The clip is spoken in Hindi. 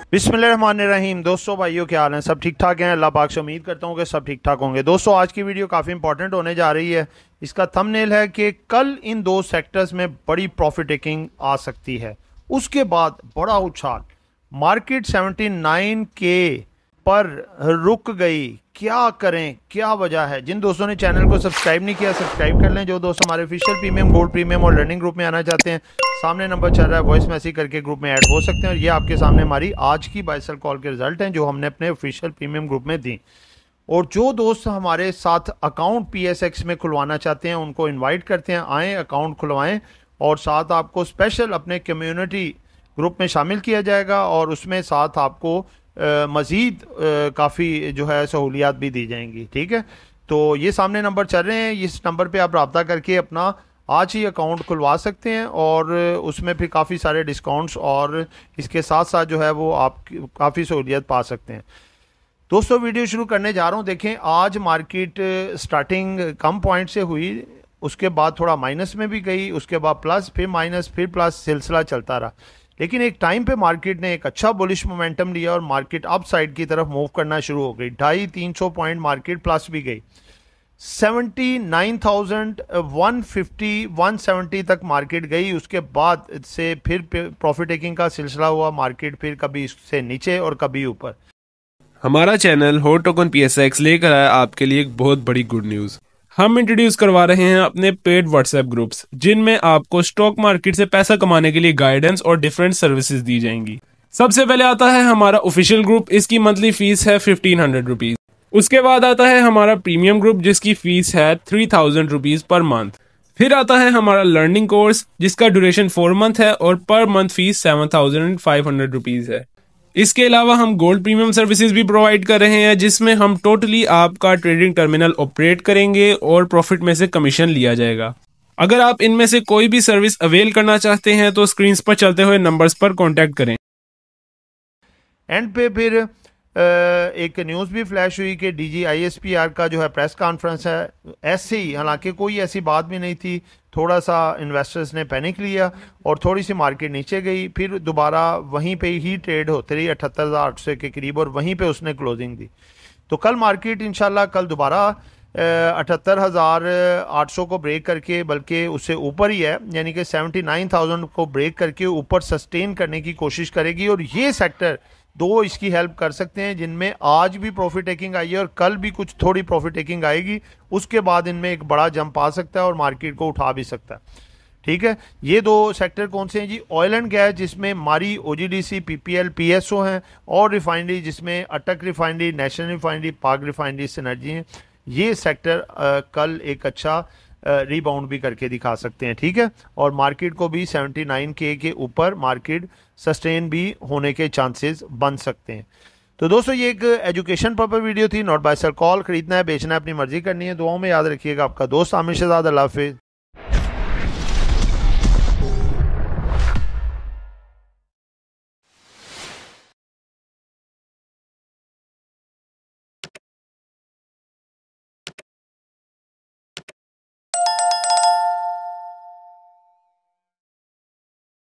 बिस्मिल्लाहिर्रहमानिर्रहीम। दोस्तों भाइयों क्या हाल है, सब ठीक ठाक हैं। अल्लाह पाक से उम्मीद करता हूँ कि सब ठीक ठाक होंगे। दोस्तों आज की वीडियो काफ़ी इंपॉर्टेंट होने जा रही है। इसका थंबनेल है कि कल इन दो सेक्टर्स में बड़ी प्रॉफिट टेकिंग आ सकती है, उसके बाद बड़ा उछाल, मार्केट 79 के पर रुक गई। क्या करें, क्या वजह है? जिन दोस्तों ने चैनल को सब्सक्राइब नहीं किया सब्सक्राइब कर लें। जो दोस्त हमारे ऑफिशियल प्रीमियम, गोल्ड प्रीमियम और लर्निंग ग्रुप में आना चाहते हैं, सामने नंबर चल रहा है, वॉइस मैसेज करके ग्रुप में ऐड हो सकते हैं। और ये आपके सामने हमारी आज की बाय सेल कॉल के रिजल्ट हैं जो हमने अपने ऑफिशियल प्रीमियम ग्रुप में दी। और जो दोस्त हमारे साथ अकाउंट PSX में खुलवाना चाहते हैं उनको इनवाइट करते हैं, आएँ अकाउंट खुलवाएं और साथ आपको स्पेशल अपने कम्युनिटी ग्रुप में शामिल किया जाएगा और उसमें साथ आपको मज़ीद काफ़ी जो है सहूलियात भी दी जाएंगी। ठीक है, तो ये सामने नंबर चल रहे हैं, इस नंबर पे आप रब्ता करके अपना आज ही अकाउंट खुलवा सकते हैं और उसमें फिर काफ़ी सारे डिस्काउंट्स और इसके साथ साथ जो है वो आप काफ़ी सहूलियत पा सकते हैं। दोस्तों वीडियो शुरू करने जा रहा हूँ। देखें आज मार्केट स्टार्टिंग कम पॉइंट से हुई, उसके बाद थोड़ा माइनस में भी गई, उसके बाद प्लस, फिर माइनस, फिर प्लस, सिलसिला चलता रहा। लेकिन एक टाइम पे मार्केट ने एक अच्छा बुलिश मोमेंटम लिया और मार्केट अप साइड की तरफ मूव करना शुरू हो गई। 250-300 पॉइंट मार्केट प्लस भी गई। 79,150 170 तक मार्केट गई। उसके बाद से फिर प्रॉफिट टेकिंग का सिलसिला हुआ। मार्केट फिर कभी इससे नीचे और कभी ऊपर। हमारा चैनल हॉट टोकन PSX लेकर आया आपके लिए एक बहुत बड़ी गुड न्यूज़। हम इंट्रोड्यूस करवा रहे हैं अपने पेड व्हाट्सएप ग्रुप्स, जिनमें आपको स्टॉक मार्केट से पैसा कमाने के लिए गाइडेंस और डिफरेंट सर्विसेज दी जाएंगी। सबसे पहले आता है हमारा ऑफिशियल ग्रुप, इसकी मंथली फीस है 1500 रुपीज। उसके बाद आता है हमारा प्रीमियम ग्रुप जिसकी फीस है 3000 रुपीज पर मंथ। फिर आता है हमारा लर्निंग कोर्स जिसका ड्यूरेशन 4 मंथ है और पर मंथ फीस 7500 रुपीज है। इसके अलावा हम गोल्ड प्रीमियम सर्विसेज भी प्रोवाइड कर रहे हैं जिसमें हम टोटली आपका ट्रेडिंग टर्मिनल ऑपरेट करेंगे और प्रॉफिट में से कमीशन लिया जाएगा। अगर आप इनमें से कोई भी सर्विस अवेल करना चाहते हैं तो स्क्रीन पर चलते हुए नंबर्स पर कांटेक्ट करें। एंड पे फिर एक न्यूज़ भी फ्लैश हुई कि DGISPR का जो है प्रेस कॉन्फ्रेंस है। ऐसे ही, हालांकि कोई ऐसी बात भी नहीं थी, थोड़ा सा इन्वेस्टर्स ने पैनिक लिया और थोड़ी सी मार्केट नीचे गई, फिर दोबारा वहीं पे ही ट्रेड होते रही 78,800 के करीब और वहीं पे उसने क्लोजिंग दी। तो कल मार्केट इंशाल्लाह कल दोबारा 78,800 को ब्रेक करके, बल्कि उससे ऊपर ही है, यानी कि 79,000 को ब्रेक करके ऊपर सस्टेन करने की कोशिश करेगी। और ये सेक्टर दो इसकी हेल्प कर सकते हैं जिनमें आज भी प्रॉफिट टेकिंग आई है और कल भी कुछ थोड़ी प्रॉफिट टेकिंग आएगी। उसके बाद इनमें एक बड़ा जंप आ सकता है और मार्केट को उठा भी सकता है। ठीक है, ये दो सेक्टर कौन से हैं जी? ऑयल एंड गैस जिसमें मारी, OGDC, PPL, PSO हैं, और रिफाइनरी जिसमें Attock refinery, national refinery, Pak refinery, synergy हैं। ये सेक्टर कल एक अच्छा रीबाउंड भी करके दिखा सकते हैं। ठीक है, और मार्केट को भी 79K के ऊपर मार्केट सस्टेन भी होने के चांसेस बन सकते हैं। तो दोस्तों ये एक एजुकेशन पर्पस वीडियो थी, नॉट बाय सेल कॉल। खरीदना है, बेचना है, अपनी मर्जी करनी है। दुआओं में याद रखिएगा। आपका दोस्त आमिर शहजाद। अल्लाह हाफिज़।